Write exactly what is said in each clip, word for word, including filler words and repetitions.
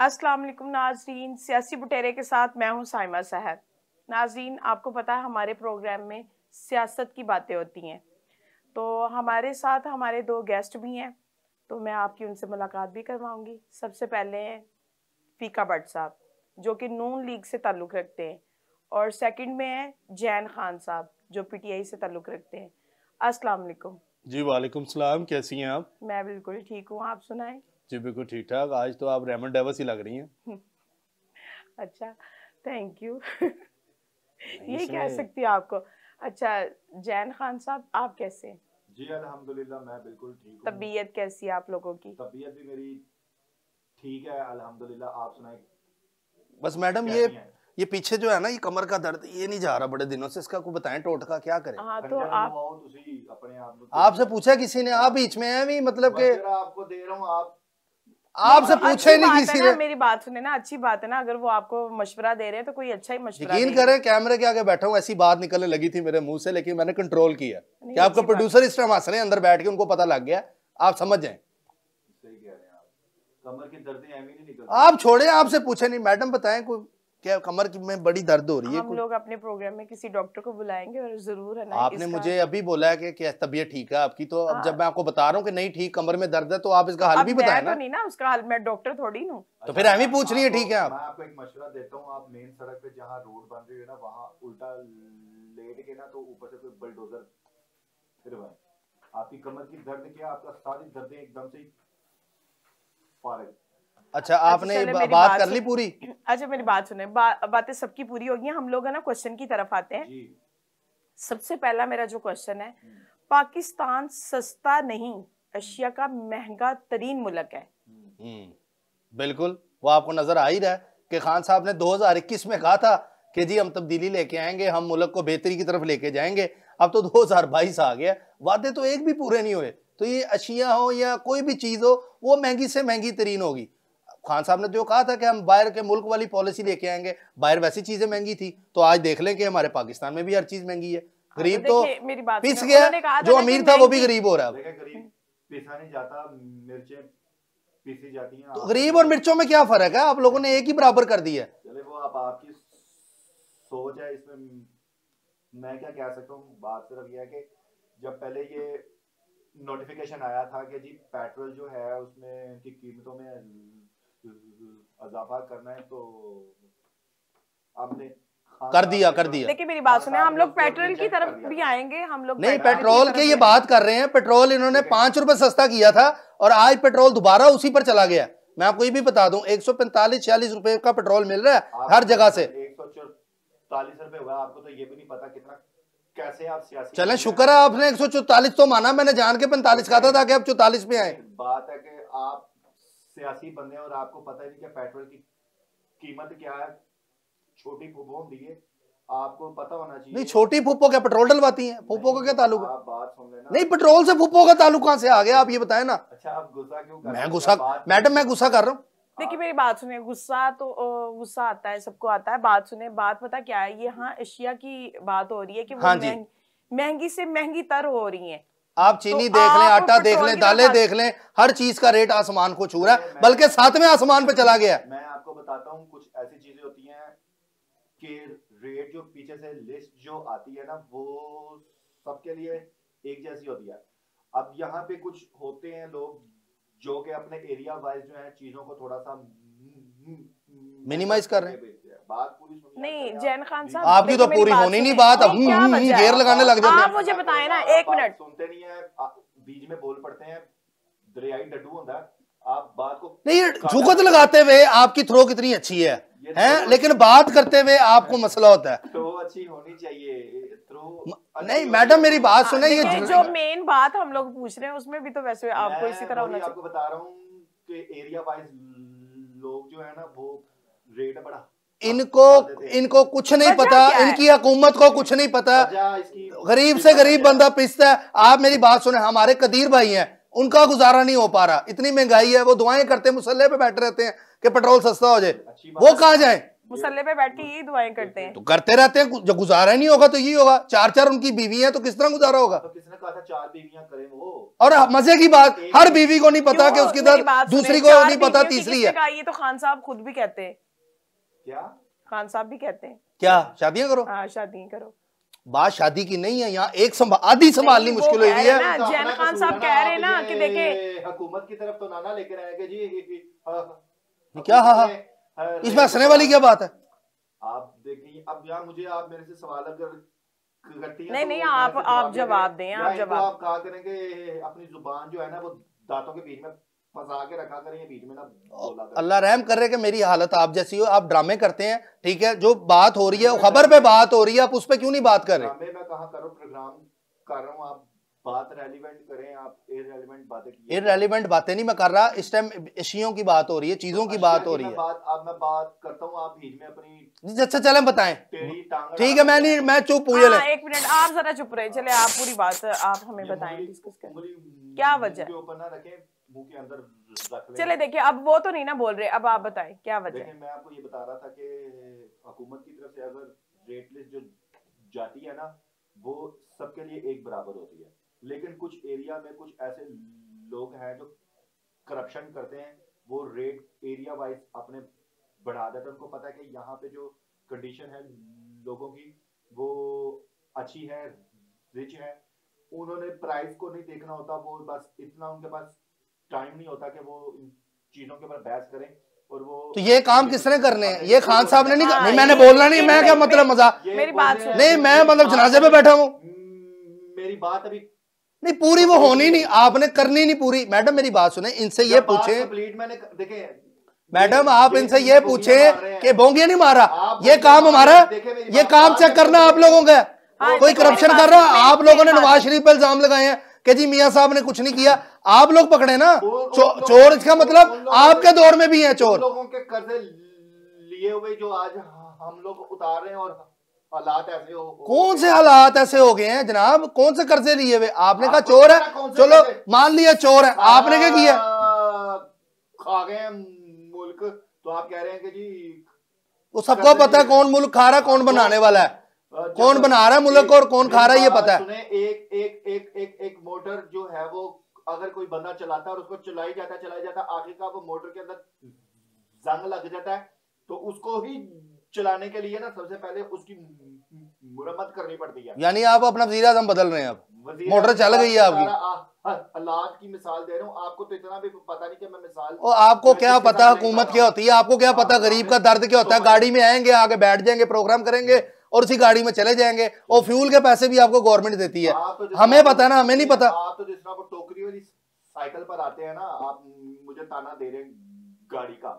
अस्सलाम वालेकुम नाज़रीन, सियासी बुटेरे के साथ मैं हूं साइमा सहर। नाज़रीन, आपको पता है हमारे प्रोग्राम में सियासत की बातें होती हैं, तो हमारे साथ हमारे दो गेस्ट भी हैं, तो मैं आपकी उनसे मुलाकात भी करवाऊंगी। सबसे पहले हैं फीका भट्ट साहब, जो कि नून लीग से ताल्लुक़ रखते हैं, और सेकंड में है जैन खान साहब, जो पीटीआई से ताल्लुक़ रखते हैं। अस्सलाम वालेकुम। जी वालेकुम सलाम, कैसी हैं आप? मैं बिल्कुल ठीक हूँ, आप सुनाएं। जी बिल्कुल ठीक ठाक। आज तो आप रेमंड डेविस ही लग रही हैं। अच्छा, थैंक यू। ये कह इसमें सकती हूँ आपको। अच्छा, जैन खान साहब, आप कैसे हैं? जी अल्हम्दुलिल्लाह मैं बिल्कुल ठीक हूँ। तबीयत कैसी है आप लोगों की? तबीयत भी मेरी ठीक है अल्हम्दुलिल्लाह। आप सुनाएं। बस मैडम, ये कैसी हैं? ये पीछे जो है ना, ये कमर का दर्द ये नहीं जा रहा बड़े दिनों से, इसका कोई बताएं टोटका क्या करें? हाँ, तो कंटेंट आप मंगवाओ तुसी अपने आप को। आपसे पूछा किसी ने? आप बीच में हैं भी, मतलब के मशवरा आपको दे रहा हूँ। आप आपसे तो पूछा ही अच्छी नहीं बात किसी है ना, ने। मेरी बात सुने ना, अच्छी बात है ना, अगर वो आपको मशवरा दे रहे हैं तो कोई अच्छा ही मशवरा यकीन देंगे। करें, कैमरे के आगे बैठा हूँ, ऐसी बात निकलने लगी थी मेरे मुंह से, लेकिन मैंने कंट्रोल किया नहीं, कि आपका अच्छी बात प्रोड्यूसर इस टाइम हंस रहे हैं अंदर बैठ के, उनको पता लग गया। आप समझ जाएं। सही कह रहे हैं। आप कमर की दर्दें एम ही नहीं निकलती। आप छोड़े, आपसे पूछे नहीं। मैडम बताएं, कोई क्या कमर की में बड़ी दर्द हो रही है? हम कोई लोग अपने प्रोग्राम में किसी डॉक्टर को बुलाएंगे और जरूर है ना आपने इसका। मुझे अभी बोला है कि क्या तबीयत ठीक है आपकी, तो अब हाँ, जब मैं आपको बता रहा हूँ कि नहीं ठीक, कमर में दर्द है, तो आप इसका हल अब भी बताएं मैं ना। तो नहीं ना उसका हाल, मैं डॉक्टर थोड़ी हूँ। तो फिर हमें पूछ रही है, ठीक है आप? मैं आपको एक मशवरा देता हूँ। आप मेन सड़क पे जहाँ रोड बन रही है ना, वहाँ उल्टा लेट के ना, तो ऊपर से कोई बुलडोजर फिरवाएं। आपकी कमर की दर्द क्या, आपका सारी दर्दें एकदम से फारिग। अच्छा, आपने चले बा, मेरी बात बात कर ली सुन- पूरी? अच्छा, मेरी बात सुने। बा, बातें सबकी पूरी होगी, हम लोग है ना क्वेश्चन की तरफ आते हैं। जी सबसे पहला मेरा जो क्वेश्चन है, पाकिस्तान सस्ता नहीं, एशिया का महंगा तरीन मुल्क है। हम्म, बिल्कुल। वो आपको नजर आ ही रहा है कि खान साहब ने दो हज़ार इक्कीस में कहा था कि जी हम तब्दीली लेके आएंगे, हम मुल्क को बेहतरी की तरफ लेके जाएंगे। अब तो दो हज़ार बाईस आ गया, वादे तो एक भी पूरे नहीं हुए। तो ये अशिया हो या कोई भी चीज हो, वो महंगी से महंगी तरीन होगी। खान साहब ने जो कहा था कि हम बाहर के मुल्क वाली पॉलिसी लेके आएंगे, बाहर वैसी चीजें महंगी थी, तो आज देख लें कि हमारे पाकिस्तान में भी हर चीज महंगी है। गरीब तो देखिए, मेरी बात पिस सुनो, गया, उन्होंने कहा था जो ना कि अमीर था वो भी महंगी- गरीब हो रहा है। देखिए, गरीब पिसा नहीं जाता, मिर्चें पीसी जाती हैं। तो आप- गरीब और मिर्चों में क्या फर्क है? आप लोगों ने एक ही बराबर कर दिया है। चले वो आप आपकी सोच है, इसमें मैं क्या कह सकता हूँ। बात सिर्फ यह है कि जब पहले ये नोटिफिकेशन आया था कि जी पेट्रोल जो है उसमें की कीमतों में इजाफा करना है, तो आपने कर दिया कर दिया देखिए, मेरी बात सुने, हम लोग पेट्रोल की तरफ भी आएंगे। हम लोग नहीं, पेट्रोल की पेट्रोल तरफ के भी ये बात कर रहे हैं। पेट्रोल इन्होंने पांच रुपए सस्ता किया था और आज पेट्रोल दोबारा उसी पर चला गया। मैं आपको ये भी बता दूं, एक सौ पैंतालीस छियालीस रुपए का पेट्रोल मिल रहा है हर जगह से। एक सौ चौतालीस रुपए हुआ। आपको तो ये भी नहीं पता कितना, कैसे आप सियासी। चलें, शुक्र है आपने एक सौ चौतालीस तो माना, मैंने जान के पैंतालीस कहा था ताकि आप चौतालीस पे आए। बात है कि आप सियासी बंदे हैं और आपको पता ही नहीं कि पेट्रोल की कीमत क्या है। छोटी फूफो होती है, आपको पता होना चाहिए। नहीं, छोटी फूफो क्या पेट्रोल डलवाती हैं? फूफो का क्या ताल्लुक है? आप बात सुन लेना। नहीं, पेट्रोल से फूफो का ताल्लुक कहां से आ गया, आप ये बताएं ना। अच्छा, आप गुस्सा क्यों कर रहे मैं हैं? गुस्सा, मैडम मैं गुस्सा कर रहा हूँ। देखिए, मेरी बात सुने, गुस्सा तो अ, गुस्सा आता है, सबको आता है। बात सुने, बात पता क्या है, ये हाँ एशिया की बात हो रही है कि वो हाँ जी। महंगी महंगी से महंगी तर हो रही है। आप चीनी तो देख लें, आप आटा देख पेट्रोल लें, की दालें तरफ देख लें, हर चीज का रेट आसमान को छू रहा है, मैं- बल्कि सातवें आसमान पे चला गया है। मैं आपको बताता हूँ, कुछ ऐसी चीजें होती हैं कि रेट जो पीछे से लिस्ट जो आती है ना, वो सबके लिए एक जैसी होती है। अब यहाँ पे कुछ होते हैं लोग जो कि अपने एरिया वाइज जो है चीजों को थोड़ा सा मिनिमाइज कर रहे हैं। बात पूरी सुनिए। नहीं, जैन खान साहब, आपकी तो देखिए, मेरी पूरी बात होनी नहीं सुने। बात, अब नहीं, क्या वजह है? घेर लगाने लग जाते आप हैं। मुझे बताएं ना, एक आप मिनट। सुनते नहीं है, आप बीच में बोल पड़ते हैं। दरियाई डड्डू होता है, आप बात को नहीं, झुकत लगाते हुए आपकी थ्रो कितनी अच्छी है, हैं, लेकिन बात करते हुए आपको मसला होता है। थ्रो अच्छी होनी चाहिए। थ्रो नहीं मैडम, मेरी बात सुने। ये देखिए, जो मेन बात हम लोग पूछ रहे हैं उसमें भी तो वैसे आपको इसी तरह होना चाहिए। आपको बता रहा हूँ कि एरिया वाइज लोग जो है ना, वो रेट बड़ा इनको इनको कुछ नहीं पता, इनकी हुकूमत को कुछ नहीं पता। गरीब से गरीब बंदा पिसता है। आप मेरी बात सुने, हमारे कदीर भाई हैं, उनका गुजारा नहीं हो पा रहा, इतनी महंगाई है। वो दुआएं करते हैं, मुसल्ले पे बैठे रहते हैं कि पेट्रोल सस्ता हो जाए। वो कहाँ जाए? मुसल्ले पे बैठ के यही दुआएं करते हैं। तो करते रहते हैं, जब गुजारा नहीं होगा तो यही होगा। चार चार उनकी बीवी हैं तो किस तरह गुजारा होगा? तो किसने कहा था चार बीवियां करें वो? और मजे की बात, हर बीवी को नहीं पता कि उसके मेरी साथ बात सुने, दूसरी को चार नहीं पता बीवियों की तीसरी किसने है। कहा? ये तो खान साहब खुद भी कहते हैं। क्या खान साहब भी कहते हैं क्या शादियां करो? हाँ शादी करो। बात शादी की नहीं है, यहाँ एक संभा, आधी संभालनी नहीं, वो मुश्किल हुई कह है। रहे ना, जैन खान साहब कह रहे हैं ना कि देखे हुकूमत की तरफ तो नाना लेकर आएंगे जी। हाँ, क्या हाँ हाँ इसमें हंसने वाली क्या बात है? आप देखिए, अब यहाँ मुझे आप मेरे से सवाल अगर करती हैं नहीं तो नहीं मैं आप ऐसे आप दे जवाब दें। दें, या आप इनको जवाब। आप कहा करेंगे अपनी जुबान जो है ना वो दांतों के बीच में फंसा के रखा करें, बीच में ना बोला करें। अल्लाह रहम कर रहे कि मेरी हालत आप जैसी हो। आप ड्रामे करते हैं, ठीक है, जो बात हो रही है खबर पे बात हो रही है, आप उस पे क्यों नहीं बात कर रहे? ड्रामे मैं कहाँ करूँ, प्रोग्राम कर रहा हूँ। आप बात रेलिवेंट करें, आप इररेलेवेंट बातें कीजिए। इररेलेवेंट बातें नहीं मैं कर रहा, इस टाइम एशियों की बात हो रही है, चीजों की बात हो रही है। बात अब मैं बात करता हूँ, आप बीच में अपनी अच्छा चलें बताएं, टेढ़ी टांग ठीक है, मैं नहीं, मैं चुप हुई। हाँ, एक मिनट आप जरा चुप रहे, चले आप पूरी बात आप हमें बताएं, डिस्कस करें क्या वजह के ऊपर ना रखें, मुंह के अंदर रख लें। चले देखिए, अब वो तो नहीं ना बोल रहे, अब आप बताएं क्या वजह है। देखिए मैं आपको ये बता रहा था कि हुकूमत की तरफ से अगर रेट लिस्ट जो जाती है ना वो सबके लिए एक बराबर होती है, लेकिन कुछ एरिया में कुछ ऐसे लोग हैं जो करप्शन करते हैं, वो रेट एरिया वाइज अपने बढ़ा देते हैं। उनको पता है कि यहाँ पे जो कंडीशन है लोगों की वो अच्छी है, रिच है, उन्होंने प्राइस को नहीं देखना होता, वो बस इतना उनके पास टाइम नहीं होता कि वो इन चीजों के ऊपर बहस करें। और वो तो ये काम किसने करने हैं? ये खान साहब ने नहीं, हाँ, नहीं मैंने ये- बोलना नहीं, ये मैं मेरी- क्या मतलब मजाक? मेरी बात सुनो। नहीं मैं मतलब जनाजे पे बैठा हूँ, मेरी बात अभी नहीं पूरी वो होनी नहीं, आपने करनी नहीं पूरी। मैडम मेरी बात सुने, इनसे ये पूछे, मैंने देखे मैडम आप इनसे ये पूछे कि बोंगिया नहीं मारा, ये काम हमारा, ये काम चेक करना आप लोगों का। हाँ, कोई देखो, करप्शन मेरी कर रहा, बात- आप मेरी लोगों ने बात- नवाज शरीफ पे इल्जाम लगाए हैं कि जी मियां साहब ने कुछ नहीं किया, आप लोग पकड़े ना। चो, चोर इसका मतलब आपके दौर में भी है चोर। लोगों के कर्जे लिए हुए जो आज हम लोग उतार रहे हैं और हालात ऐसे हो, कौन से हालात ऐसे हो गए हैं जनाब? कौन से कर्जे लिए हुए? आपने कहा चोर है, चलो मान लिया चोर है, आपने क्या किया? खा गए मुल्क, तो आप कह रहे हैं कि जी वो सबको पता है कौन मुल्क खा रहा है, कौन बनाने वाला है, कौन बना रहा है मुल्क और कौन खा रहा है, ये पता है। सुने, एक एक एक एक एक मोटर जो है वो अगर कोई बंदा चलाता है और उसको चलाई जाता है चलाई जाता है आखिरकार वो मोटर के अंदर जंग लग जाता है, तो उसको ही चलाने के लिए ना सबसे पहले उसकी मुरम्मत करनी पड़ती है। यानी आप अपना वज़ीर आज़म बदल रहे हैं, अब मोटर चल गई है आपकी। हालात की मिसाल दे रहा हूँ आपको, तो इतना भी पता नहीं कि मैं मिसाल। और आपको क्या पता हुकूमत क्या होती है, आपको क्या पता गरीब का दर्द क्या होता है? गाड़ी में आएंगे, आगे बैठ जाएंगे, प्रोग्राम करेंगे और उसी गाड़ी में चले जाएंगे, और फ्यूल के पैसे भी आपको गवर्नमेंट देती है। हमें पता है ना, हमें नहीं पता। आप तो जिस तरह वो टोकरी वाली साइकिल पर आते हैं ना, आप मुझे ताना दे रहे हैं गाड़ी का।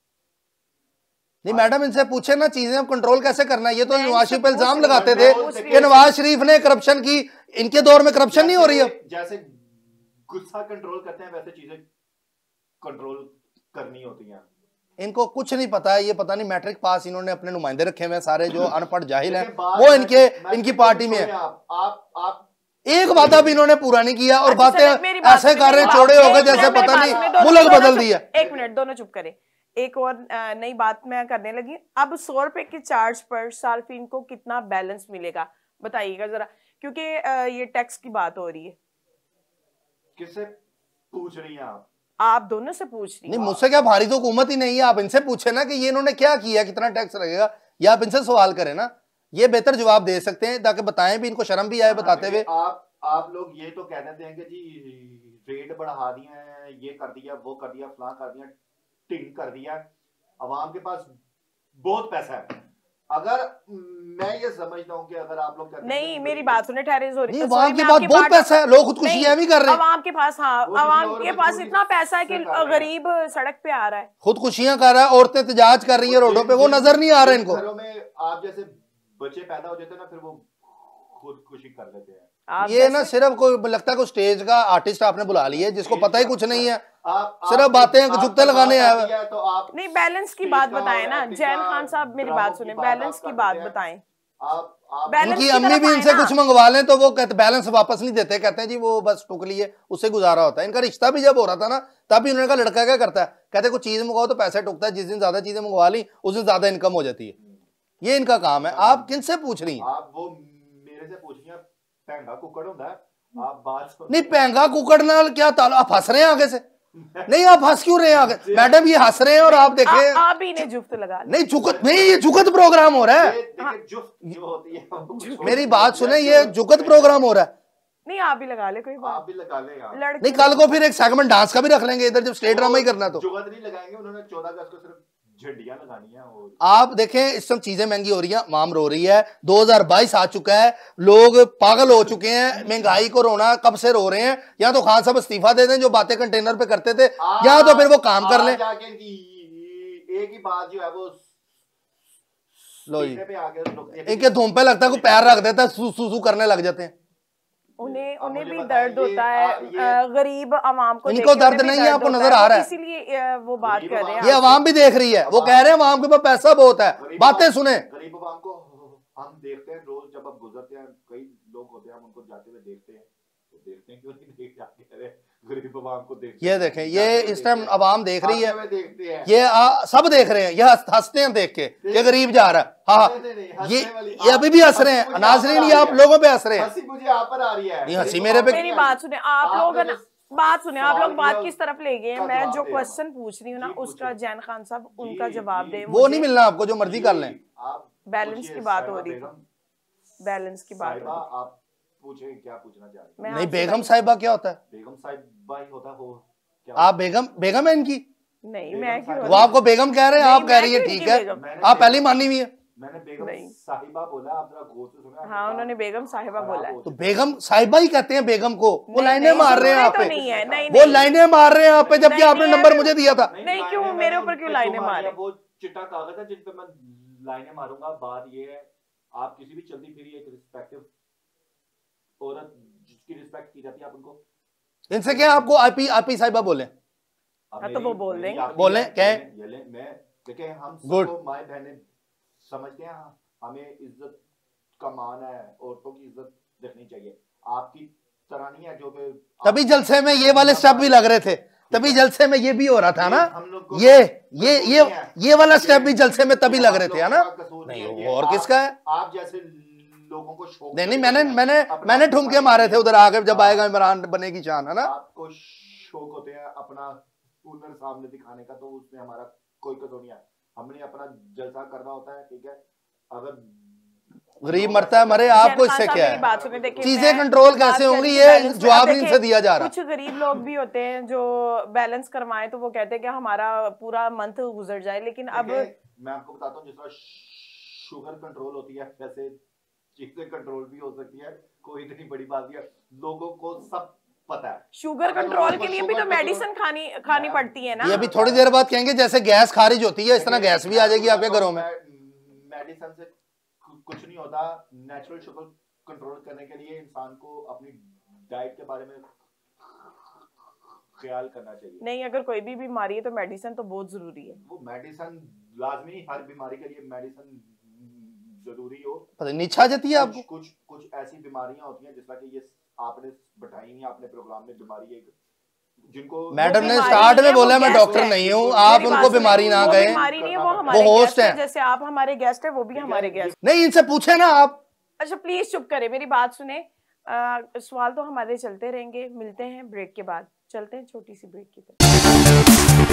नहीं मैडम इनसे पूछे ना चीजें कंट्रोल कैसे करना है। ये तो मैं नवाज शरीफ पे इनसे इल्जाम पूछ लगाते रही थे हूँ, कि नवाज शरीफ ने करप्शन की, इनके दौर में करप्शन नहीं हो रही है। जैसे गुस्सा कंट्रोल करते हैं वैसे चीजें कंट्रोल करनी होती हैं। इनको कुछ नहीं पता है, ये पता नहीं मैट्रिक पास इन्होंने अपने नुमाइंदे रखे हुए हैं सारे जो अनपढ़ जाहिल हैं, वो इनके इनकी पार्टी में है। आप आप आप एक वादा भी इन्होंने पूरा नहीं किया और अच्छा, बातें चलो, मेरी बात ऐसे सुनिए, कर रहे मेरी चौड़े बात- हो गए एक जैसे मिनट, मेरी पता बात नहीं सुनिए, दोनों- मुल्क दोनों बदल चुप- दिया। एक मिनट दोनों चुप करें। एक और अ, नई बात मैं करने लगी। अब सौ रुपए के चार्ज पर सार्फिन को कितना बैलेंस मिलेगा बताइएगा जरा, क्योंकि अ, ये टैक्स की बात हो रही है। किससे पूछ रही हैं आप? आप दोनों से पूछ रही नहीं हैं। मुझसे क्या, भारी तो हुकूमत ही नहीं है, आप इनसे पूछे ना कि ये इन्होंने क्या किया, कितना टैक्स लगेगा, या आप इनसे सवाल करें ना, ये बेहतर जवाब दे सकते हैं ताकि बताएं भी, इनको शर्म भी आए बताते हुए। आप आप लोग ये तो कह देते हैं कि जी रेट बढ़ा दिए हैं, ये कर दिया, वो कर दिया, फलां कर दिया, टिंग कर दिया। अवाम के पास बहुत पैसा है। अगर मैं ये समझता हूँ कि अगर आप लोग नहीं मेरी बात सुने, ठहरे जोरी नहीं अवाम के पास बहुत पैसा है, लोग खुदकुशियां भी कर रहे हैं। अवाम के पास, हाँ वो किसी अवाम और के मजबूरी पास इतना पैसा है कि से कर रहे हैं। गरीब सड़क पे आ रहा है, खुदकुशियां कर रहा है, औरतें तजाज कर रही है रोडों पे, वो नजर नहीं आ रहा इनको। घरों में आप जैसे बच्चे पैदा हो जाते हैं ना, फिर वो खुदकुशी कर लेते हैं। आप ये ना जैसे- सिर्फ कोई लगता है कोई स्टेज का आर्टिस्ट आपने बुला लिया है जिसको पता ही कुछ नहीं है, आप सिर्फ आप- बातें आप- जुत्ते लगाने आए हुए। तो आप नहीं बैलेंस की स्टेज बात का बताएं और ना एक्टिंग जैन का, खान साहब, मेरी ड्रामों बात की सुने, बात बैलेंस आप की करते बात हैं। बताएं। आप आप बैलेंस उनकी की अम्मी तरफ भी आए इनसे ना। कुछ मंगवा लें तो वो कहते बैलेंस वापस नहीं देते, कहते हैं जी वो बस टुकली है उससे गुजारा होता है। इनका रिश्ता भी जब हो रहा था ना तब भी उन्होंने कहा लड़का क्या करता है, कहते कुछ चीज मंगवाओ तो पैसे टुकता है, जिस दिन ज्यादा चीजें मंगवा ली उस दिन ज्यादा इनकम हो जाती है। ये इनका काम है। आप किनसे पूछ रही हैं? आप वो मेरे से पूछ रही हैं पैंगा कुकड़ होता है, आप बात सुन- नहीं पेंगा कुकड़ नाल क्या ताल, आप हंस रहे हैं आगे से? नहीं आप हंस क्यों रहे हैं आगे? मैडम ये हंस रहे हैं और आप देखें। आ- आप ही ने जुफ्त लगा ली। नहीं जुगत नहीं, ये जुगत प्रोग्राम हो रहा ये है। देखिए जुफ्त जो होती है वो कुछ मेरी होती बात है। सुने, ये जुगत प्रोग्राम हो रहा है। नहीं आप भी लगा ले, कोई आप बात भी लगा लें यार। लड़के नहीं कल को फिर एक सेगमेंट डांस का भी रख लेंगे इधर, जब स्टेट ड्रामा ही करना है तो। जुगत नहीं लगाएंगे, उन्होंने चौदह अगस्त को सिर्फ झंडियां लगानी है। और आप देखें इस समय चीजें महंगी हो रही हैं, माम रो रही है, दो हज़ार बाईस आ चुका है, लोग पागल हो चुके हैं, महंगाई को रोना कब से रो रहे हैं। या तो खान साहब इस्तीफा दे दें जो बातें कंटेनर पे करते थे, या तो फिर वो काम कर लें। जाके इनकी एक ही बात जो है वो लो जी, सीने पे आके रुकती है। इनके धूम पे लगता है कोई पैर रख देता है, सू सू सू करने लग जाते हैं। उन्हें अब उन्हें मुझे भी बताइए, दर्द होता है, आ, ये- अ, गरीब आवाम को इनको देख के दर्द उन्हें भी नहीं है, आपको होता नजर आ रहा है। इसीलिए अ, वो बात गरीब कर रहे हैं ये आपसे। अवाम भी देख रही है, वो कह रहे हैं अवाम के पास पैसा बहुत है, गरीब बातें आवाम- सुने। गरीब आवाम को हम देखते हैं रोज, जब आप गुजरते हैं कई लोग होते हैं हम उनको जाते हुए देखते हैं, तो देखते हैं क्यों नहीं देख जाते, अरे गरीब आवाम को देखते ये हैं, देखें, ये जाते हुए इस टाइम देखते हैं, अवाम देख रही है, आते हुए देखते हैं। ये आ, सब देख रहे हैं, ये हंस- हंसते हैं देख के, ये गरीब जा रहा है। हाँ नहीं, नहीं, नहीं, हंसने ये वाली- ये अभी भी हंस रहे हंसी हैं मुझे नाजरीन, आप ये पर आ आप रही है। लोगों पे हंस रहे हैं। हंसी मुझे आप पर आ रही है। नहीं, हंसी मेरे पे- मेरी बात सुने, आप आपने लोग जो ना बात सुने, आप सवाल लोग बात किया किस तरफ ले गए हैं। उसका मैं जवाब जो दे क्वेश्चन पूछ रही हूँ ना जी, उसका पूछिए। जैन खान साहब उनका जी, जवाब जी। दे। वो नहीं मिलना आपको, जो मर्जी कर लें। आप बैलेंस पूछिए, की बात हो साहिबा रही थी। बेगम, बैलेंस की बात साहिबा हो रही आप पूछे क्या पूछना चाह रही मैं हैं? नहीं आपसे बेगम बैलेंस- साहिबा क्या होता है? बेगम साहिबा ही होता हो क्या? आप बेगम बेगम है इनकी? नहीं बेगम मैं क्यों साहिबा- वो आपको बेगम कह रहे हैं, नहीं, आप कह मैं रही है क्यों ठीक इनकी है, बेगम? मैंने आप पहली बेगम- मानी हुई है। मैंने बेगम नहीं। साहिबा बोला, आप जरा गौर से सुने। हाँ उन्होंने बेगम साहिबा बोला है। तो बेगम साहिबा ही कहते हैं बेगम को, वो नहीं, लाइनें नहीं, मार रहे हैं सुनने आप तो पे, नहीं है, नहीं, वो नहीं। लाइनें मार रहे हैं आप पे, जबकि नहीं, आपने नहीं, नंबर अभी- मुझे दिया था। नहीं, लाइनें क्यों मैंने मेरे उन ऊपर पे क्यों लाइनें मारी मारे? है, वो चिट्टा कागज है जिन पे मैं लाइनें मारूंगा। बात ये है, आप किसी भी चलती फिरी एक रिस्पेक्टिव औरत जिसकी रिस्पेक्ट की जाती है, आप उनको इनसे क्या आपको आईपी आईपी साहिबा बोले? अब हाँ, तो वो बोल देंगे। बोलें, कहें। ये ले, मैं देखें हम Good. सबको माए बहनें समझते हैं, हमें इज्जत का मान है, औरतों की इज्जत देखनी चाहिए। आपकी तरह नहीं है जो कि तभी जलसे में ये वाले स्टेप भी लग रहे थे, तभी जलसे में ये भी हो रहा था ना, हम लोग को ये ये कसूर ये नहीं है। ये वाला स्टेप भी जलसे में तभी ये लग आप रहे थे, लोगों है ना? का कसूर नहीं है, वो ये और आप- किसका है? आप जैसे लोगों को शौक नहीं नहीं होता मैंने है, मैंने अपना- मैंने ठुमके मारे थे उधर आगे, जब आएगा इमरान बनने की शान, है ना? आपको शौक होते हैं अपना हुनर सामने दिखाने का, तो उसमें हमारा कोई कसूर नहीं है। हमने अपना जलसा करना होता है, ठीक है। अगर गरीब मरता है मरे, आपको जैन खान इससे साहब, क्या मेरी है? बात सुने, देखिए, चीजें मैं कंट्रोल बात कैसे कर होंगी, रही ये बैलेंस में। जवाब अब नहीं इनसे देखिए, दिया जा रहा। कुछ गरीब लोग भी होते हैं जो बैलेंस करवाएं तो वो कहते हैं कि हमारा पूरा मंथ गुजर जाए, लेकिन अब देखिए, मैं आपको बताता हूँ, जिस तरह शुगर कंट्रोल होती है वैसे चीजें कंट्रोल भी हो सकती है, कोई इतनी बड़ी बात नहीं है। लोगों को सब पता है। शुगर अगर कंट्रोल लोगों के को लिए भी तो शुगर मेडिसिन खानी खानी पड़ती है ना। ये अभी थोड़ी देर बाद कहेंगे जैसे गैस खारिज होती है इस तरह गैस भी आ जाएगी आपके घरों में। मेडिसिन से कुछ नहीं होता। नेचुरल शुगर कंट्रोल करने के लिए इंसान को अपनी डाइट के बारे में ख्याल करना चाहिए। नहीं, अगर कोई भी बीमारी है तो मेडिसिन तो बहुत जरूरी है। वो मेडिसिन लाजमी, हर बीमारी के लिए मेडिसिन जरूरी हो। पता नहीं इच्छा जाती है आपको? कुछ कुछ कुछ ऐसी बीमारियां होती हैं, जिस तरह कि ये आपने बताई नहीं आपने प्रोग्राम में, बीमारी एक जिनको मैडम ने बीमारी स्टार्ट नहीं में है, बोला वो मैं गेस्ट डॉक्टर है। नहीं हूँ, मेरी आप बात उनको सुनिए, बीमारी ना वो कहें। बीमारी नहीं है, वो वो हमारे host गेस्ट है। हैं। जैसे आप हमारे गेस्ट है, वो भी हमारे गेस्ट। नहीं इनसे पूछे ना आप। अच्छा प्लीज चुप करें, मेरी बात सुने। आ, सवाल तो हमारे चलते रहेंगे। मिलते हैं ब्रेक के बाद, चलते हैं छोटी सी ब्रेक की तरफ।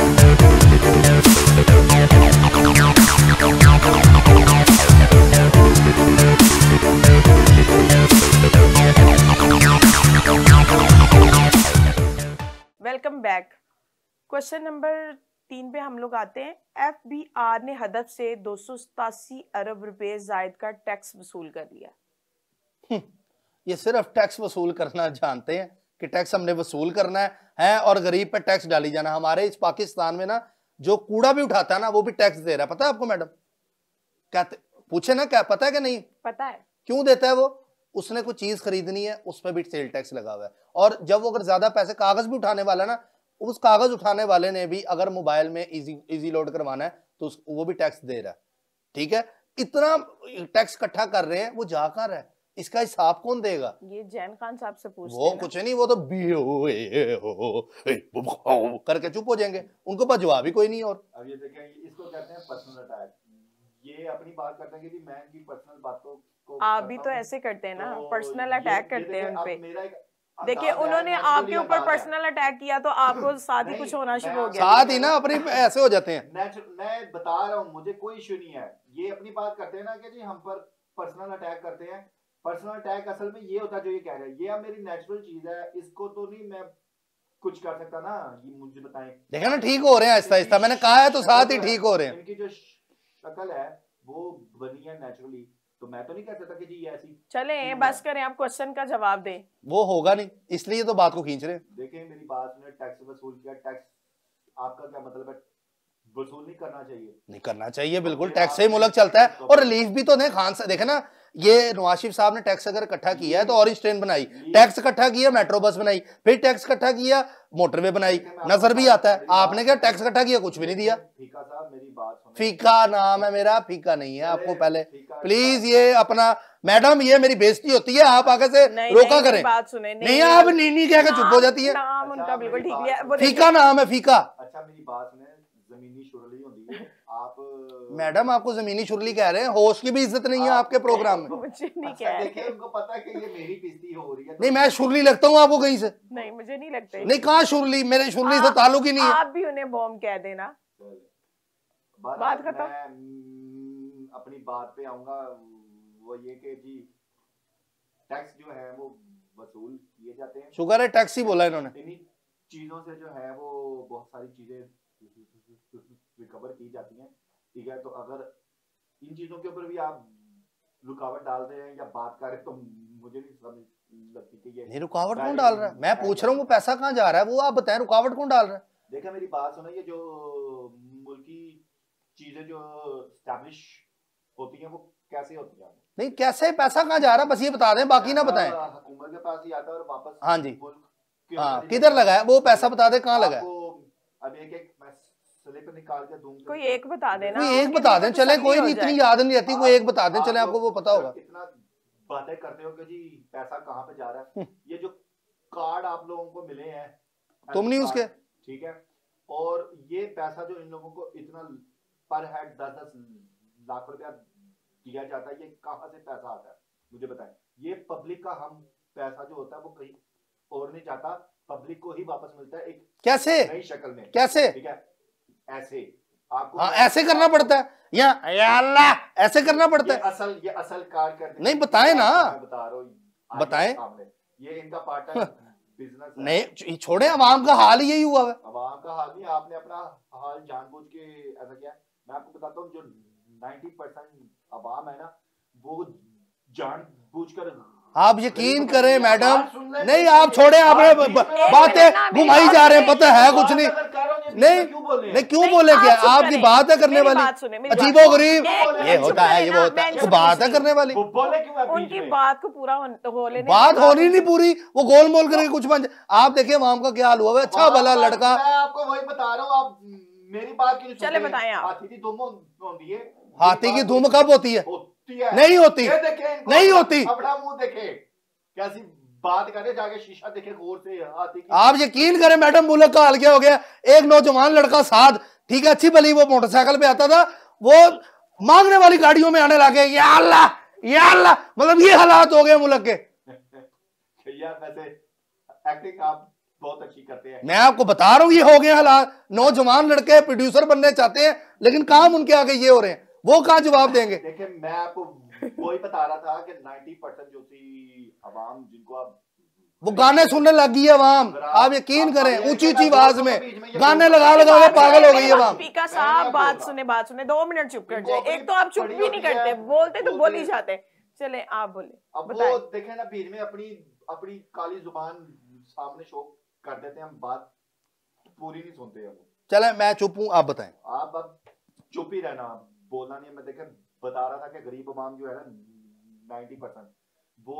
Welcome back. क्वेश्चन नंबर तीन पे हम लोग आते हैं। एफ बी आर ने हदफ से दो सौ सतासी अरब रुपए जायद का टैक्स वसूल कर लिया। ये सिर्फ टैक्स वसूल करना जानते हैं कि टैक्स हमने वसूल करना है, है और गरीब पे टैक्स डाली जाना। हमारे इस पाकिस्तान में ना जो कूड़ा भी उठाता है ना वो भी टैक्स दे रहा है, पता है आपको मैडम? कहते पूछे ना, क्या पता है कि नहीं? पता है क्यों देता है वो? उसने कोई चीज खरीदनी है, उस पर भी सेल टैक्स लगा हुआ है। और जब वो अगर ज्यादा पैसे, कागज भी उठाने वाला ना, उस कागज उठाने वाले ने भी अगर मोबाइल में इजी इजी लोड करवाना है तो उस, वो भी टैक्स दे रहा है, ठीक है? इतना टैक्स इकट्ठा कर रहे हैं, वो जा कहाँ रहा है, इसका हिसाब कौन देगा? ये जैन खान साहब से पूछते वो हैं कुछ नहीं, वो तो बी ओ ए हो करके चुप हो जाएंगे, उनको पास जवाब ही कोई नहीं। और अब ये देखें, इसको कहते हैं पर्सनल अटैक। ये अपनी बात करते हैं कि मैं इनकी पर्सनल बातों को, आप भी तो ऐसे करते हैं ना, तो पर्सनल ये- अटैक ये करते हैं देखें, उनपे। अब मेरा एक देखिए अंदाज है, उन्होंने naturally आपके ऊपर अंदाज है। पर्सनल अटैक किया तो आपको साथ ही नहीं, कुछ होना मैं शुरू हो गया। साथ ही ना अपनी ऐसे हो जाते हैं। नेचुरल, मैं बता रहा हूँ, मुझे कोई इशू नहीं है। ये अपनी बात करते हैं ना कि जी हम पर पर्सनल अटैक करते हैं। पर्सनल अटैक असल में ये होता है जो ये कह रहे हैं, ये अब मेरी नेचुरल चीज है, इसको तो नहीं मैं कुछ कर सकता ना, ये मुझे बताएं। देखा ना, ठीक हो रहे हैं आहिस्ता आहिस्ता, मैंने कहा है तो साथ ही ठीक हो रहे हैं। इनकी जो शक्ल है वो बनी है नेचुरली, तो मैं तो नहीं कह सकता कि जी ये ऐसी। चले बस करें, आप क्वेश्चन का जवाब दें। वो होगा नहीं, इसलिए तो बात को खींच रहे हैं। देखें मेरी बात में, टैक्स वसूल किया, टैक्स आपका क्या मतलब है? वसूल नहीं करना चाहिए, नहीं करना चाहिए, बिल्कुल टैक्स से ही मुल्क चलता है। और रिलीफ भी तो दें खान साहब, देखे ना, ये नवाज शरीफ साहब ने टैक्स अगर इकट्ठा किया है तो ऑरेंज ट्रेन बनाई, टैक्स इकट्ठा किया मेट्रो बस बनाई, फिर टैक्स इकट्ठा किया मोटरवे बनाई, नजर भी आता है। आपने क्या टैक्स इकट्ठा किया? कुछ भी नहीं दिया। फीका साहब मेरी बात सुनो। फीका नाम है मेरा, फीका नहीं है। आपको पहले प्लीज ये अपना, मैडम ये मेरी बेइज्जती होती है, आप आगे से रोका करें। बात सुने, नहीं आप नीनी कह के चुप हो जाती है। नाम उनका बिल्कुल ठीक नहीं है। वो फीका नाम है, फीका। अच्छा मेरी बात सुने, जमीनी शुरली होती है, आप मैडम आपको जमीनी शुरली कह रहे हैं, होश की भी इज्जत नहीं है आपके प्रोग्राम में। मुझे नहीं अच्छा, कह देखिए रहे। उनको पता है कि ये मेरी बेइज्जती हो रही है। नहीं मैं शुरली लगता हूँ आपको कहीं से? नहीं मुझे नहीं लगता। नहीं कहाँ शुरली, मेरे शुरली से ताल्लुक ही नहीं है। आप भी उन्हें बॉम्ब कह देना। बात खत्म। मैं अपनी बात पे आऊंगा, वो ये कि जी टैक्स जो है वो वसूल किए जाते हैं। शुगर है टैक्स ही बोला इन्होंने। इन्हीं चीजों से जो है वो बहुत सारी चीजें रिकवर की जाती हैं, ठीक है। तो अगर इन चीजों के ऊपर भी आप रुकावट डाल रहे हैं या बात कर रहे हैं तो मुझे नहीं समझ लगती कि ये नहीं रुकावट कौन डाल रहा है? मैं पूछ रहा हूँ वो पैसा कहाँ जा रहा है, वो आप बताएं, रुकावट कौन डाल रहा है? देखा मेरी बात सुनो, ये जो मुल्की चीजें जो स्टैब्लिश होती हैं वो कैसे होती हैं? नहीं कैसे, पैसा कहाँ जा रहा है बस ये बता दें, बाकी ना बताएं। हुकूमत के पास ही आता है और वापस हाँ जी, मुल्क हाँ किधर लगा है वो पैसा, बता दे कहाँ लगा है। अब एक एक मैं स्लिप निकाल के दूंगा, कोई एक बता देना। कोई एक बता दें, चले कोई नहीं, इतनी याद नहीं रहती, कोई एक बता दें, चले आपको वो पता होगा। इतना बातें करते हो कि जी पैसा कहाँ पे जा रहा है। ये जो कार्ड आप लोगों को मिले हैं, तुम नहीं उसके, ठीक है, और ये पैसा जो इन लोगों को इतना पर हेड दस दस लाख रुपया दिया जाता है, ये कहाँ से पैसा आता है मुझे बताएं। ये पब्लिक का हम पैसा जो होता है वो कहीं और नहीं जाता, पब्लिक को ही वापस मिलता है एक कैसे नई शक्ल में, कैसे? ठीक है, ऐसे आपको हाँ ऐसे करना पड़ता है या अल्लाह, ऐसे करना पड़ता है। ये असल ये असल कार्ड करते नहीं बताएं ना, बता रहा हूँ, बताएं। ये इनका पार्ट टाइम बिजनेस है। नहीं छोड़े, अवाम का हाल यही हुआ है। अवाम का हाल नहीं, आपने अपना हाल जानबूझ के ऐसा किया। मैं आपको बताता हूँ, जो नब्बे परसेंट अवाम है ना, वो जानबूझकर, आप यकीन करें मैडम, नहीं आप छोड़े, आपने बातें घुमाई जा रहे हैं, पता है कुछ नहीं। नहीं नहीं क्यों बोले, क्या आपकी बात है करने वाली, अजीबो गरीब ये होता है, ये वो होता है, बात है करने वाली। उनकी बात को पूरा हो लेने, बात होनी नहीं पूरी, वो गोल मोल करके कुछ बन। आप देखिए वहां का क्या हाल हुआ है, अच्छा भला लड़का। मैं आपको वही बता रहा हूँ, आप मेरी बात क्यों चले बताएं आप। हाथी की धूम होती है, हाथी की धूम कब होती है? होती है नहीं होती, नहीं होती। अपना मुंह देखे कैसी बात करे, जाके शीशा देखे गौर से। हाथी की, आप यकीन करें मैडम, मुल्क का हाल क्या हो गया। एक नौजवान लड़का साथ, ठीक है, अच्छी भली वो मोटरसाइकिल पे आता था, वो मांगने वाली गाड़ियों में आने लगे, या अल्लाह या अल्लाह, मतलब ये हालात हो गए मुल्क के। यार वैसे एक्टिंग आप बहुत अच्छी करते हैं। मैं आपको बता रहा हूँ ये हो गए हालात। नौजवान लड़के प्रोड्यूसर बनने चाहते हैं, लेकिन काम उनके आगे ये हो रहे हैं, वो कहाँ जवाब देंगे। देखिए मैं आपको वही बता रहा था कि नब्बे परसेंट जो थी अवाम, जिनको आप, वो गाने सुनने लगी है अवाम, आप यकीन करें, ऊंची ऊंची आवाज में गाने लगा लगा के पागल हो गई है अवाम। स्पीकर साहब बात सुने, बात सुने, दो मिनट चुप कर जाए। एक तो आप चुप भी नहीं करते, बोलते तो बोल ही जाते। चले आप बोले। अब वो देखे ना, बीच में अपनी अपनी काली जुबान सामने शो कर देते हैं, हम बात पूरी नहीं सुनते हैं। चले मैं चुप हूँ, आप बताएं। आप अब चुप ही रहना, बोलना नहीं। मैं देखे बता रहा था कि गरीब अवाम जो है ना नब्बे परसेंट, वो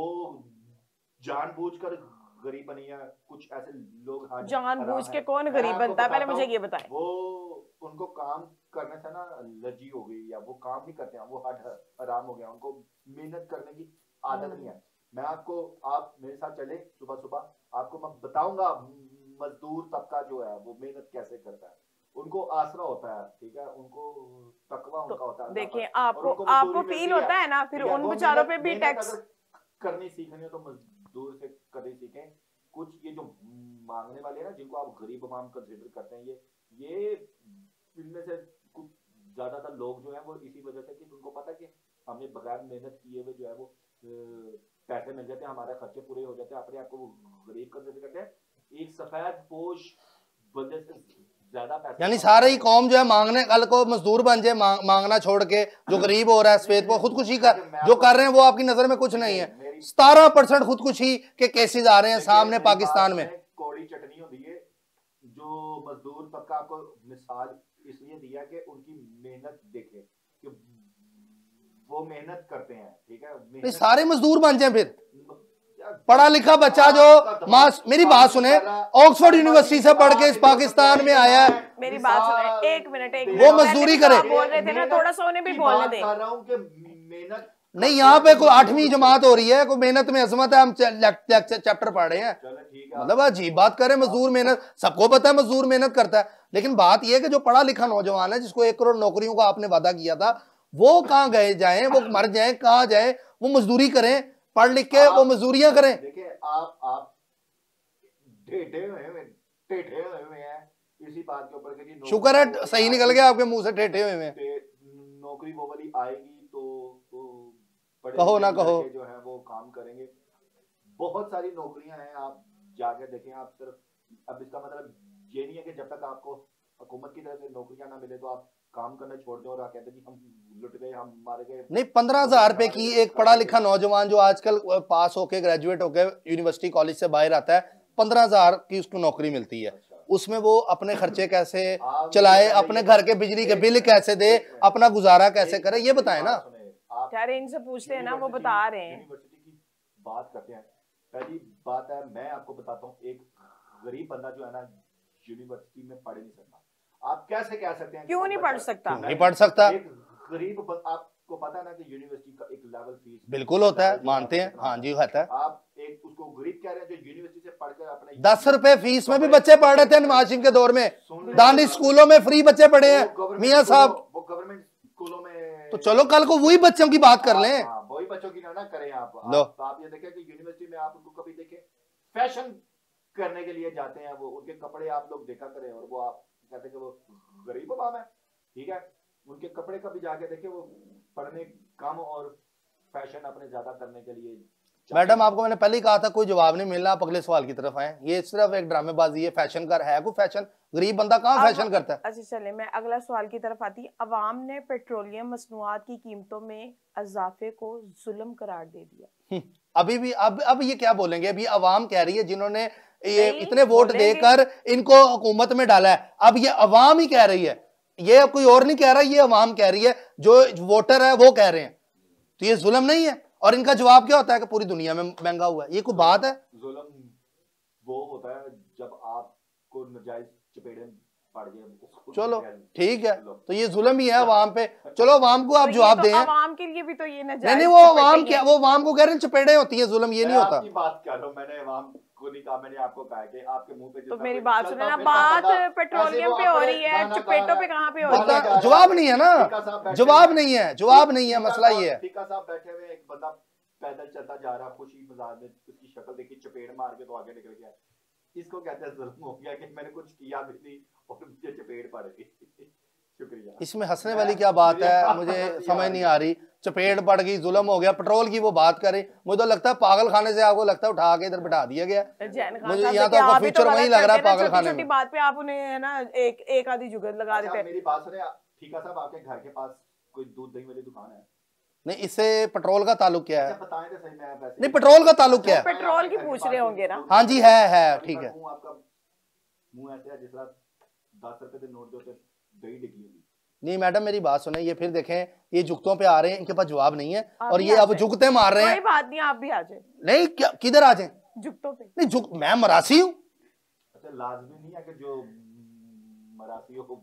जानबूझकर गरीब बनी है। कुछ ऐसे लोग जानबूझ के कौन गरीब बनता है, पहले मुझे ये बताएं। वो उनको काम करने से ना एलर्जी हो गई या वो काम नहीं करते हैं, वो हट आराम हो गया, उनको मेहनत करने की आदत नहीं है। मैं आपको, आप मेरे साथ चले सुबह सुबह, आपको मैं बताऊंगा मजदूर तबका जो है वो मेहनत कैसे करता है, उनको आसरा होता है, ठीक है, उनको तकवा उनका तो होता है। देखिए आपको आपको फील होता है ना, फिर उन बेचारों पे भी टैक्स करनी सीखनी हो तो मजदूर से कभी सीखें। कुछ ये जो मांगने वाले हैं ना, जिनको आप गरीब अवाम कंसिडर करते हैं, ये ये इनमें से कुछ ज्यादातर लोग जो है वो इसी वजह से कि उनको पता है कि हमें बगैर मेहनत किए हुए जो है वो पैसे मिल जाते हैं, हमारे खर्चे पूरे हो जाते हैं, अपने आप को गरीब कंसिडर करते हैं। एक सफेद पोश बंदे से ज्यादा पैसे, यानी सारे ही कौम जो है मांगने, कल को मजदूर बन जाए मांग, मांगना छोड़ के, जो गरीब हो रहा है सफेद को खुदकुशी कर जो कर रहे हैं वो आपकी नजर में कुछ नहीं है। सतारह परसेंट खुदकुशी के केसेस आ रहे हैं सामने पाकिस्तान में। कौड़ी चटनी होती है जो मजदूर तबका को मिसाल इसलिए दिया कि उनकी मेहनत देखे कि वो मेहनत करते हैं, ठीक है, सारे मजदूर बन जाए फिर। पढ़ा लिखा बच्चा जो मास, मेरी बात सुने, ऑक्सफोर्ड यूनिवर्सिटी से पढ़ के इस पाकिस्तान में आया है, मेरी बात सुने, एक मिनट एक वो मजदूरी करे। बोल रहे थे ना, थोड़ा सा उन्हें भी बोलने दें। कर रहा हूं कि मेहनत नहीं, यहाँ पे कोई आठवीं जमात हो रही है, कोई मेहनत में अजमत है, हम चैप्टर पढ़ रहे हैं, मतलब अजीब बात करें। मजदूर मेहनत, सबको पता है मजदूर मेहनत करता है, लेकिन बात यह है कि जो पढ़ा लिखा नौजवान है जिसको एक करोड़ नौकरियों का आपने वादा किया था, वो कहाँ गए जाएं, वो मर जाएं, कहाँ जाएं, वो मजदूरी करें, पढ़ लिख के वो मजदूरियां करें। देखिए आप आप ठेठे हुए ठेठे हुए हैं इसी बात के ऊपर कि जी शुक्र है सही निकल गया आपके मुंह से, ठेठे हुए हैं। नौकरी वो वाली आएगी तो तो कहो ना कहो जो है वो काम करेंगे। बहुत सारी नौकरियां हैं, आप जाके देखें। आप सिर्फ, अब इसका मतलब ये नहीं है कि जब तक आपको हुकूमत की तरफ से नौकरियां ना मिले तो आप काम करना छोड़ दो और आप कहते हैं कि हम लुट गए, हम मारे गए। नहीं, पंद्रह हजार रुपए की एक पढ़ा लिखा नौजवान जो आजकल पास होके ग्रेजुएट होके यूनिवर्सिटी कॉलेज से बाहर आता है, पंद्रह हजार की उसको नौकरी मिलती है। उसमें वो अपने खर्चे कैसे चलाए, अपने घर के बिजली के बिल कैसे दे, अपना गुजारा कैसे करे, ये बताए ना। यार इनसे पूछते हैं ना, वो बता रहे हैं। यूनिवर्सिटी की बात करते हैं, पहली बात है मैं आपको बताता हूँ, एक गरीब बंदा जो है ना यूनिवर्सिटी में पढ़ नहीं सकता। आप कैसे कह सकते हैं? क्यों नहीं पढ़ सकता? नहीं पढ़ सकता। एक गरीब, आपको पता है ना कि यूनिवर्सिटी का एक लेवल फीस बिल्कुल होता है, मानते हैं, हाँ जी होता है। आप एक उसको गरीब कह रहे हैं जो यूनिवर्सिटी से पढ़कर अपने दस रुपए फीस में भी बच्चे पढ़ रहे थे नवाज शरीफ के दौर में, दानिश स्कूलों में फ्री बच्चे पढ़े हैं मियां साहब। वो गवर्नमेंट स्कूलों में, तो चलो कल को वही बच्चों की बात कर लें, वही बच्चों की ना करें आप। लो तो आप ये देखें कि यूनिवर्सिटी में आप उनको कभी देखें फैशन करने के लिए जाते हैं, वो उनके कपड़े आप लोग देखा करें, और वो आप कहते हैं कि वो गरीब अवाम है, ठीक है, उनके कपड़े कभी जाके देखे, वो पढ़ने कम और फैशन अपने ज्यादा करने के लिए। मैडम आपको मैंने पहले ही कहा था कोई जवाब नहीं मिलना, आप अगले सवाल की तरफ आए। ये सिर्फ एक ड्रामेबाजी है, फैशन कर है कोई फैशन? गरीब बंदा कहाँ फैशन करता है? अच्छा चले, मैं अगला सवाल की तरफ आती। अवाम ने पेट्रोलियम मसनूआत की कीमतों में इजाफे को जुल्म करार दे दिया। अभी भी अब अब ये क्या बोलेंगे? अभी अवाम कह रही है जिन्होंने ये इतने वोट देकर इनको हुकूमत में डाला है, अब ये अवाम ही कह रही है, ये कोई और नहीं कह रहा, ये अवाम कह रही है, जो वोटर है वो कह रहे हैं। तो ये जुल्म नहीं है? और इनका जवाब क्या होता है कि पूरी दुनिया में महंगा हुआ है। ये कोई बात है? जुल्म वो होता है जब आपको नाजायज चपेड़े पड़ गए। चलो ठीक है, तो ये जुल्म ही है अवाम पे। चलो अवाम को आप जवाब दें। अवाम के लिए भी तो ये नाजायज नहीं नहीं, वो अवाम क्या, वो अवाम को कह रहे हैं चपेड़े होती है, जुल्म ये नहीं होता। आपकी बात कर रहा हूं, मैंने अवाम को नहीं कहा, मैंने आपको कहा कि आपके मुंह पे तो मेरी बात सुने ना, बात पेट्रोलियम पे हो रही है, चपेटों पे कहाँ पे हो रही है? जवाब नहीं है ना, जवाब नहीं है, जवाब नहीं है, मसला ये है। टीका साहब बैठे हुए, एक बंदा पैदल चलता जा रहा, खुशी मजाक में उसकी शक्ल देखी, चपेड़ मार के तो आगे निकल गया। इसको कहते हैं जुल्म हो गया कि मैंने कुछ किया भी नहीं और मुझे चपेड़ पड़ गई। शुक्रिया। इसमें हंसने वाली क्या बात है, मुझे समझ नहीं आ रही। चपेड़ पड़ गई, जुल्म हो गया, पेट्रोल की वो बात करे, मुझे तो लगता है पागल खाने से आपको लगता है उठा के इधर बैठा दिया गया। मुझे यहाँ तो आपका फ्यूचर वही लग रहा है, पागल खाने में। बात पे आप उन्हें है ना एक एक आधी जुगत लगा देते हैं। मेरी बात सुने, ठीका साहब, आपके घर के पास कोई दूध दही वाली दुकान है? नहीं, इससे पेट्रोल का ताल्लुक क्या है? अच्छा बताएं तो सही। मैं वैसे नहीं, पेट्रोल का ताल्लुक क्या है? पेट्रोल की पूछ रहे होंगे ना? हाँ जी है है ठीक है। आपका मुंह ऐसे है जिस तरह दस रुपए के नोट जो दही डिगी होगी। नहीं मैडम मेरी बात सुने, ये फिर देखें ये जुगतों पे आ रहे हैं, इनके पास जवाब नहीं है और ये अब जुगते मार रहे हैं। कोई बात नहीं, आप भी आ जाए। नहीं क्या, किधर आ जाए? जुगतों पे नहीं, जुग मैं मरासी हूँ। अच्छा लाजमी नहीं है कि जो मरासी हो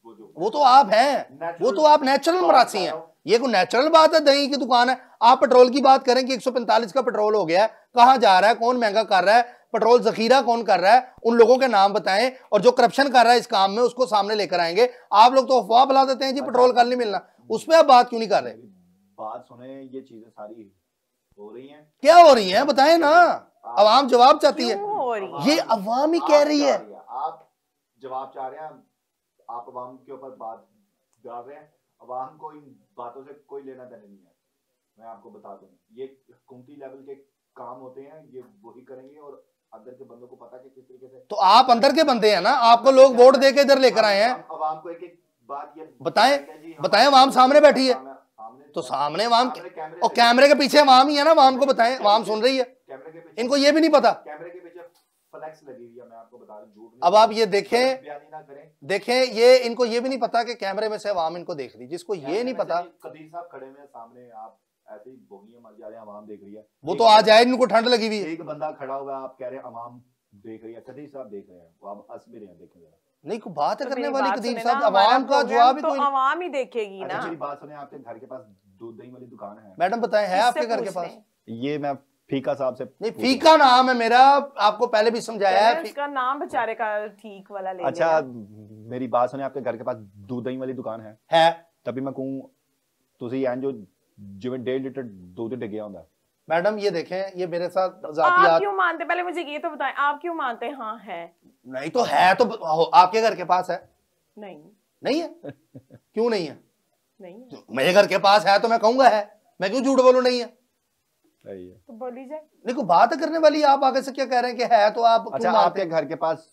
वो जो वो तो आप हैं, वो तो आप नेचुरल मरासी हैं। ये कोई नेचुरल बात है दही की दुकान है? आप पेट्रोल की बात करें कि एक सौ पैंतालीस का पेट्रोल हो गया है, कहाँ जा रहा है, कौन महंगा कर रहा है, पेट्रोल जखीरा कौन कर रहा है, उन लोगों के नाम बताएं, और जो करप्शन कर रहा है इस काम में उसको सामने लेकर आएंगे। आप लोग तो अफवाह फैला देते हैं जी पेट्रोल कल नहीं मिलना, उस पर आप बात क्यों नहीं कर रहे? बात सुने, ये चीजें सारी हो रही हैं, क्या हो रही हैं बताएं ना, अवाम जवाब चाहती है, हो रही है? ये अवाम ही कह रही है। आप जवाब चाह रहे हैं, आप अवाम के ऊपर बात डाल रहे हैं। अवाम को इन बातों से कोई लेना देना नहीं है, मैं आपको बता दूं। ये हुकूमती लेवल के काम होते हैं, ये वही करेंगे, और अंदर के बंदों को पता है कि किस तरीके से। तो आप अंदर के बंदे हैं ना, आपको लोग वोट दे के इधर लेकर आए हैं। अवाम को एक एक बात ये बताएं, बताएं, अवाम सामने बैठी है तो सामने अवाम, और कैमरे के पीछे अवाम ही है ना, अवाम को बताएं, अवाम सुन रही है, इनको ये भी नहीं पता। कैमरे के पीछे फ्लैक्स लगी हुई है, मैं आपको बता दूं, झूठ नहीं। अब आप ये देखें, बयानी ना करें, देखें, ये इनको ये भी नहीं पता कि कैमरे में से अवाम इनको देख रही, जिसको ये नहीं पता। कदीर साहब खड़े हुए हैं सामने, आप ऐसे ही बोगियां मर जा रहे हैं, अवाम देख रही है। वो तो आ जाए, इनको ठंड लगी हुई है। एक बंदा खड़ा हुआ है, आप कह रहे हैं अवाम देख रही है, कदीर साहब देख रहे हैं, वो आप हंस भी रहे हैं, देखें जरा। नहीं कोई बात तो करने मेरी वाली बात कदीर सुने साहब, ना, हमारा अवाम का प्रोग्राम जवाब ही तो कोई। अवाम ही देखेगी अच्छा ना। मेरी बात सुने, आपके घर के पास दूध दही वाली दुकान है? मैडम बताएं, है आपके घर के किससे पास? ये मैं फीका साहब से नहीं, फीका नाम है मेरा, आपको पहले भी समझाया है। चले, उसका नाम बेचारे का ठीक वाला ले अच्छा लेना। मेरी बात सुने, आपके घर के पास दूध दही वाली दुकान है? है। तभी मैं कहूँ तुसी एन जो जिवें डेढ़ लीटर दूध डिग्गिया होंदा। मैडम ये देखें, ये मेरे साथ आप जातियात। क्यों मानते, पहले मुझे ये तो बताएं, आप क्यों मानते हैं? हाँ है। नहीं तो है तो आपके घर के पास है? नहीं नहीं है। क्यों नहीं है? नहीं है। तो मेरे घर के पास है तो मैं कहूंगा है, मैं क्यों झूठ बोलूं नहीं है? सही है, तो बोली जाए। देखो बात करने वाली, आप आगे से क्या कह रहे हैं कि है, तो आप अच्छा आपके घर के पास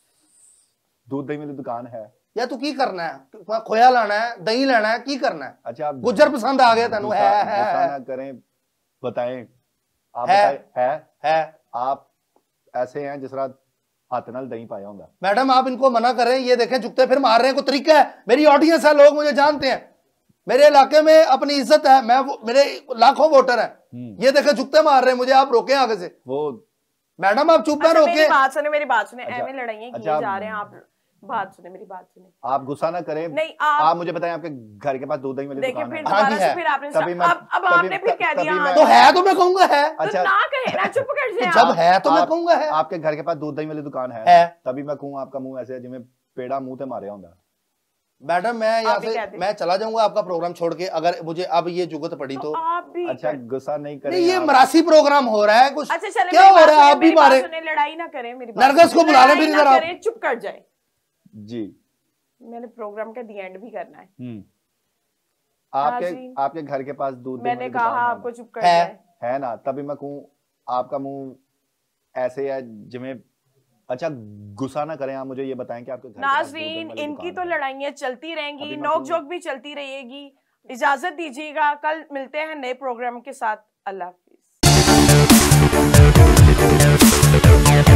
दूध दही वाली दुकान है? या तू की करना है, खोया लाना है, दही लेना है, की करना है? अच्छा आप गुज्जर पसंद आ गया तेनू? है है ना करें, बताएं आप, है, बताएं है है। आप ऐसे हैं जिस तरह हाथ नाल दही पाया होगा। मैडम आप इनको मना करें, ये देखें जुगते फिर मार रहे हैं, कोई तरीका है? मेरी ऑडियंस है, लोग मुझे जानते हैं, मेरे इलाके में अपनी इज्जत है, मैं मेरे लाखों वोटर हैं, ये देखें जुगते मार रहे हैं मुझे, आप रोके आगे से। वो मैडम आप चुप है, अच्छा, रोके। मेरी बात सुने, मेरी बात सुने, अच्छा, एवं लड़ाइयाँ किए अच्छा, जा रहे हैं आप। बात सुने, मेरी बात सुने। आप गुस्सा ना करें, नहीं आप, आप मुझे बताएं आपके घर के पास दूध दही वाली देखिए दुकान फिर है? हाँ जी, दोबारा से है। फिर आपने तभी मैं- अब अब तभी- आपने फिर कह तभी दिया मैं- तो है तो मैं कहूंगा है, तो अच्छा ना कहे ना, चुप कर जाए तो जब आप। है तो मैं आप- कहूंगा है। आपके घर के पास दूध दही वाली दुकान है, है। तभी मैं कहूँ आपका मुंह ऐसे है जिਵੇਂ पेड़ा मुंह ते मारे होंदा। मैडम मैं यहाँ आप ही से कहते हैं। मैं चला जाऊंगा आपका प्रोग्राम छोड़ के, अगर मुझे अब ये जुगत पड़ी तो। तो आप भी अच्छा कर- गुस्सा नहीं करें नहीं ये आप। मरासी प्रोग्राम हो रहा है कुछ, अच्छा चले, क्या मेरी हो बात रहा है? सुने, आप भी मेरी बात मारे, सुने, लड़ाई ना करें, मेरी बात नरगिस को सुने, बुला ले लड़ाई फिर ना इधर आप। करें, चुप कर जाए। जी मैंने प्रोग्राम का दी एंड भी करना है। हम्म आपके नाज़रीन, आपके घर के पास दूध दही मैंने वाली कहा दुकान है आपको ना? चुप कर है। जाए। है ना, तभी मैं कहूँ आपका मुंह ऐसे है जिਵੇਂ। अच्छा गुस्सा ना करें आप, मुझे ये बताएं कि आपके घर के पास दूध दही नाज़रीन वाली इनकी दुकान तो है? लड़ाइयाँ चलती रहेंगी, अभी मैं नोक तो- जोक भी चलती रहेगी। इजाजत दीजिएगा, कल मिलते हैं नए प्रोग्राम के साथ। अल्लाह हाफिज।